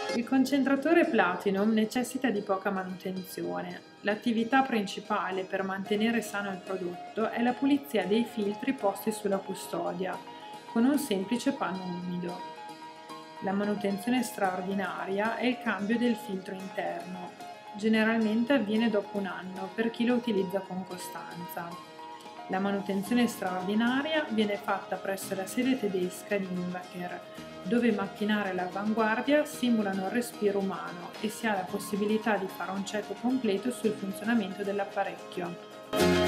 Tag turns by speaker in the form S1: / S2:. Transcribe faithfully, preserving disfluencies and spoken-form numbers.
S1: Il concentratore Platinum necessita di poca manutenzione. L'attività principale per mantenere sano il prodotto è la pulizia dei filtri posti sulla custodia, con un semplice panno umido. La manutenzione straordinaria è il cambio del filtro interno. Generalmente avviene dopo un anno per chi lo utilizza con costanza. La manutenzione straordinaria viene fatta presso la sede tedesca di Invaker, dove i macchinari all'avanguardia simulano il respiro umano e si ha la possibilità di fare un check completo sul funzionamento dell'apparecchio.